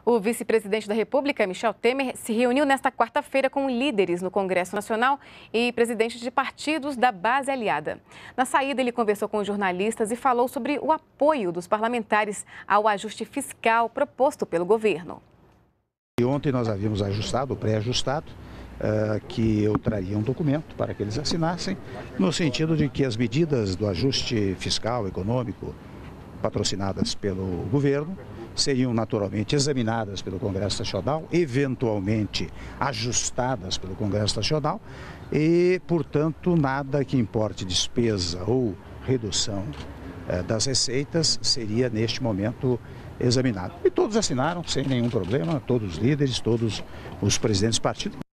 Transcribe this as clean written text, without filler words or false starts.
O vice-presidente da República, Michel Temer, se reuniu nesta quarta-feira com líderes no Congresso Nacional e presidentes de partidos da base aliada. Na saída, ele conversou com jornalistas e falou sobre o apoio dos parlamentares ao ajuste fiscal proposto pelo governo. Ontem nós havíamos ajustado, pré-ajustado, que eu traria um documento para que eles assinassem, no sentido de que as medidas do ajuste fiscal, econômico, patrocinadas pelo governo, seriam naturalmente examinadas pelo Congresso Nacional, eventualmente ajustadas pelo Congresso Nacional e, portanto, nada que importe despesa ou redução das receitas seria, neste momento, examinado. E todos assinaram sem nenhum problema, todos os líderes, todos os presidentes de partido.